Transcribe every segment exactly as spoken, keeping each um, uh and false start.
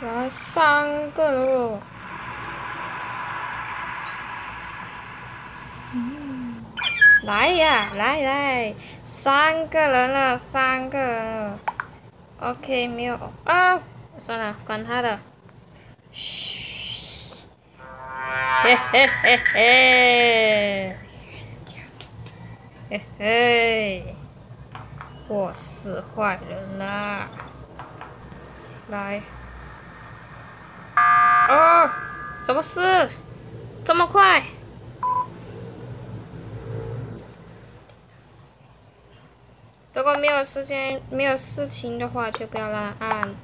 来三个了。嗯，来呀，来来，三个人了，三个人了。OK， 没有啊，算了，管他的。嘘，嘿嘿嘿嘿，嘿嘿，我是坏人啦！来，哦，什么事？这么快？如果没有事情，没有事情的话，就不要乱按。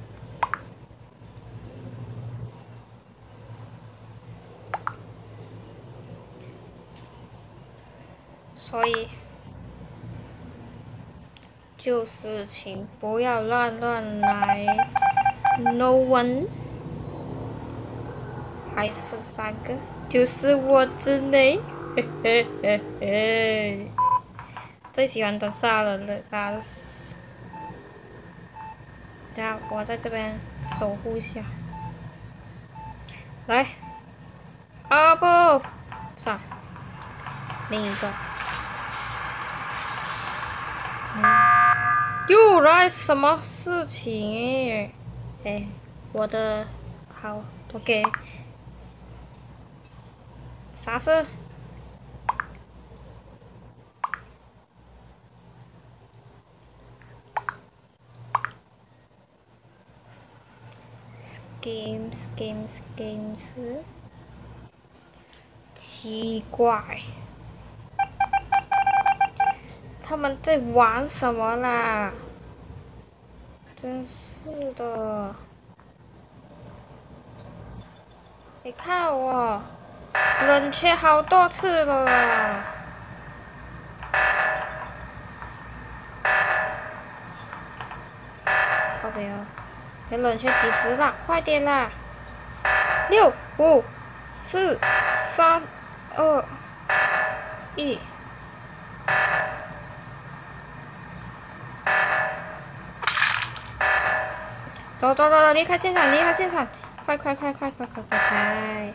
所以，就事情不要乱乱来。No one， 还是三个，就是我之内。嘿嘿嘿嘿，最喜欢的杀人了，打死。等下，我在这边守护一下。来，啊不，算了，另一个。嗯，又来什么事情？哎，我的好 ，OK。啥事？Games games games， 奇怪，他们在玩什么啦？真是的！你看我冷却好多次了啦！靠北啊！要冷却几时啦？快点啦！六五四三二一，走走走走，离开现场，离开现场！快快快快快快快快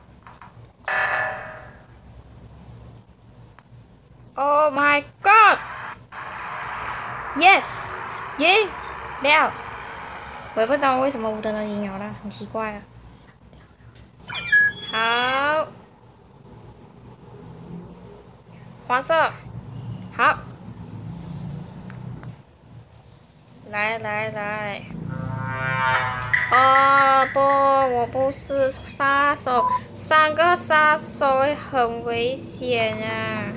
！Oh my god! Yes， 赢了！我也不知道为什么吴德能赢了啦，很奇怪啊。好，黄色，好，来来来。哦不，我不是杀手，三个杀手很危险啊！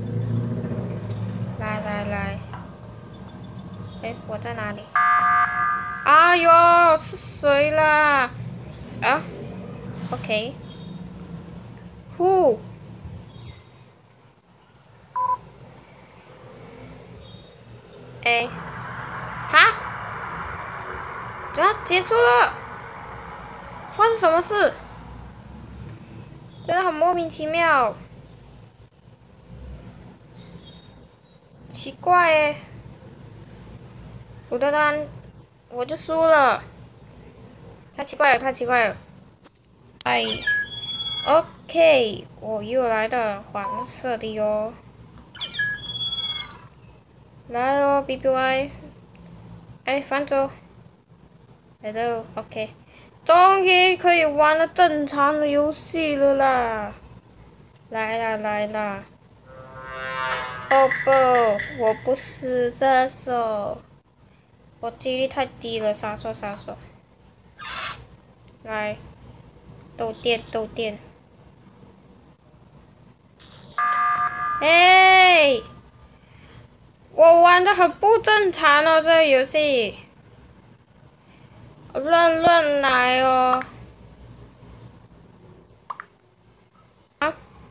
来来来，哎，我在哪里？哎呦，是谁啦？啊 ，OK， 呼，哎，哈，这结束了，发生什么事？真的很莫名其妙，奇怪哎，我的单我就输了，太奇怪了，太奇怪了，哎。OK， 我又来到黄色的哟，来喽 ，B B Y， 哎，放走，来喽 ，OK， 终于可以玩了正常的游戏了啦，来啦来啦，哦不，我不是杀手，我记忆力太低了，杀手杀手，来，斗电斗电。哎，我玩的很不正常哦，这个游戏，乱乱来哦。啊？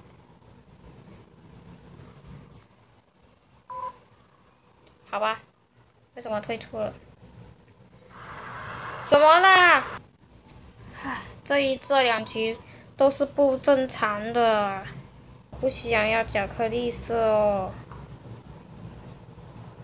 好吧，为什么退出了？什么啦？唉，这一这两局都是不正常的。不想要巧克力色哦！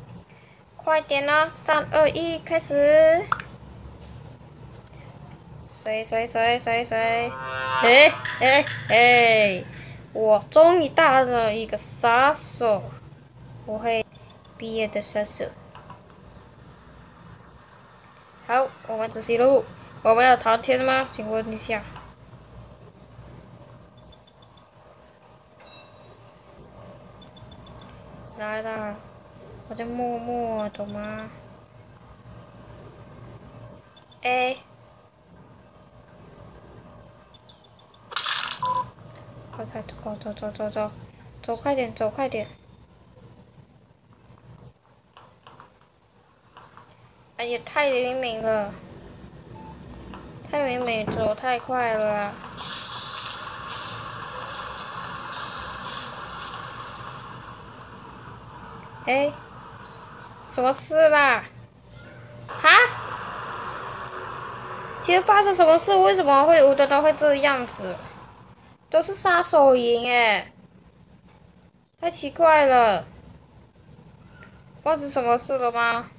快点哦，三二一，开始！ 谁谁谁谁谁？哎哎哎！我终于当了一个杀手，我会毕业的杀手。好，我们仔细录。我们要逃天吗？请问一下。来啦，我在默默，懂吗？哎，快快走走走走走，走快点，走快点。哎呀，太灵敏了，太灵敏，走太快了。哎，什么事啦？哈？其实发生什么事？为什么会吴德刀会这样子？都是杀手赢哎，太奇怪了。发生什么事了吗？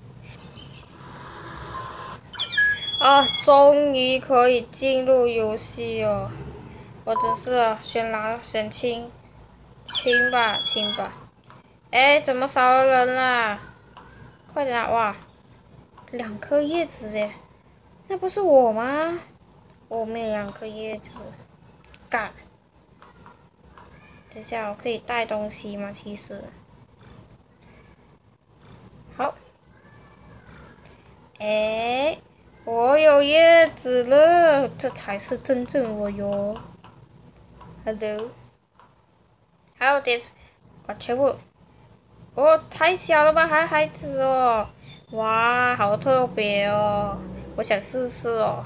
啊，终于可以进入游戏哦！我只是选蓝选青，青吧青吧。哎，怎么少了人啦？快点啊！哇，两颗叶子耶，那不是我吗？我没有两颗叶子，干！等下我可以带东西吗？其实，好。哎，我有叶子了，这才是真正我哟。Hello，还有这，我全部，哦，太小了吧，还孩子哦，哇，好特别哦，我想试试哦。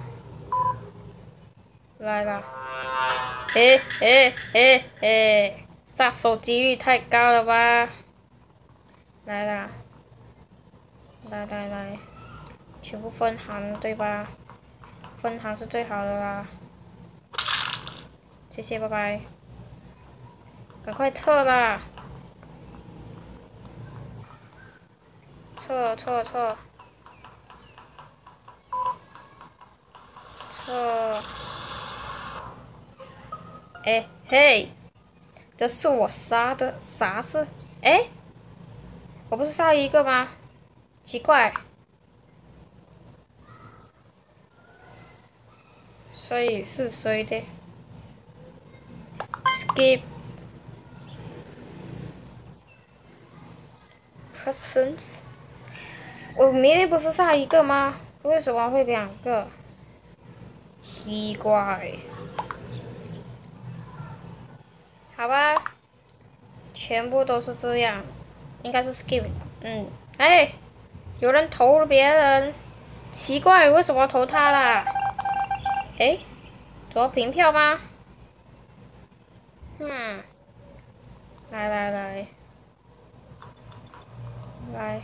来了，哎哎哎哎，杀手几率太高了吧？来啦，来来来，全部分行对吧？分行是最好的啦。谢谢，拜拜。赶快撤啦！撤撤撤！撤！哎嘿，这是我杀的，啥事？哎，我不是杀一个吗？奇怪。所以是谁的 ？Skip persons。我明明不是杀一个吗？为什么会两个？奇怪。好吧，全部都是这样，应该是 skip。嗯，哎，有人投了别人，奇怪，为什么投他啦？哎，投凭票吗？嗯，来来来，来。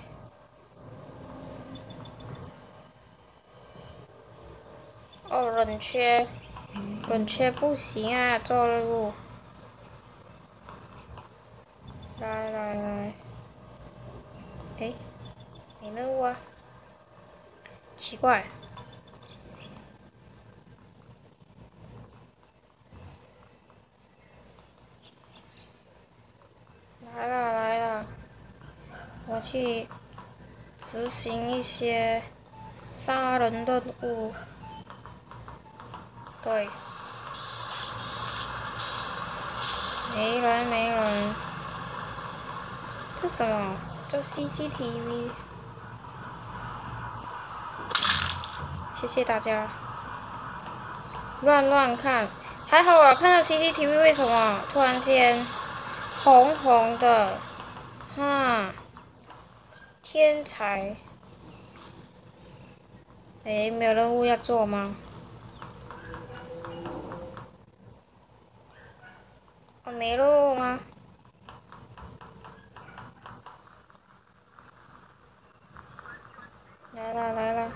哦，冷却，冷却不行啊，做任务。来来来，哎，没任务啊，奇怪。来了来了，我去执行一些杀人任务。对，没人没人。这什么？这 C C T V。谢谢大家。乱乱看，还好我看到 C C T V 为什么突然间红红的？哈，天才。诶，没有任务要做吗？我没任务吗？来了来了。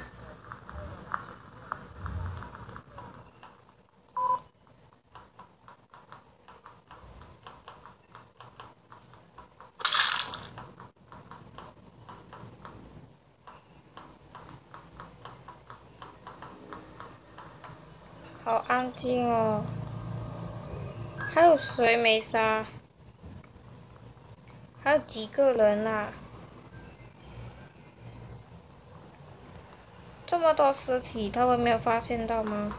好安静哦。还有谁没杀？还有几个人啦、啊？这么多尸体，他们没有发现到吗？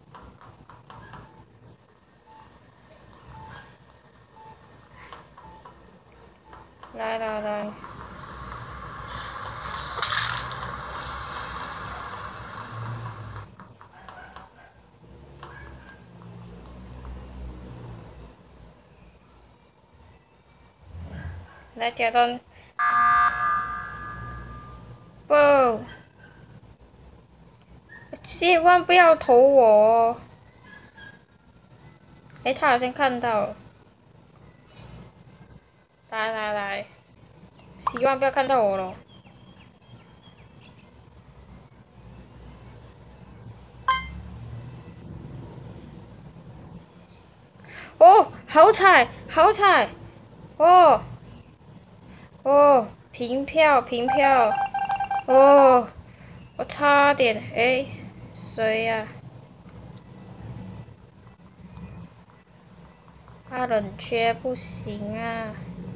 来来来。来，杰伦，不，千万不要投我哦！哎，他好像看到了。来来来，希望不要看到我咯。哦，好彩，好彩！哦，哦，平票，平票！哦，我差点，哎，谁呀、啊？他冷却不行啊！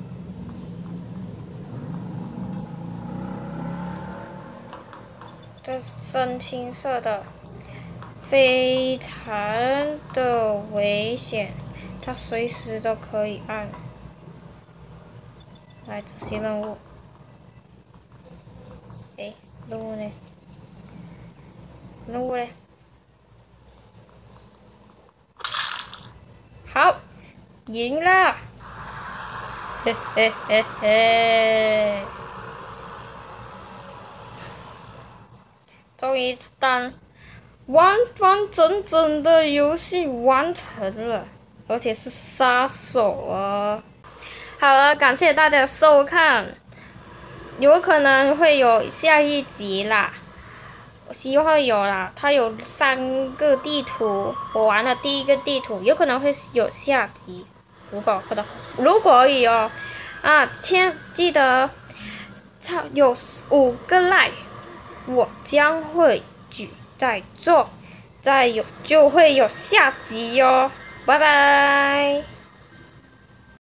这深青色的，非常的危险，它随时都可以按。来执行任务。哎，任务呢？任务呢？好，赢了！嘿嘿嘿嘿！终于当完完整整的游戏完成了，而且是杀手啊！好了，感谢大家的收看，有可能会有下一集啦，希望有啦。它有三个地图，我玩了第一个地图，有可能会有下集。如果可能，如果有啊，请记得超有五个 like， 我将会举再做，再有就会有下集哟，拜拜。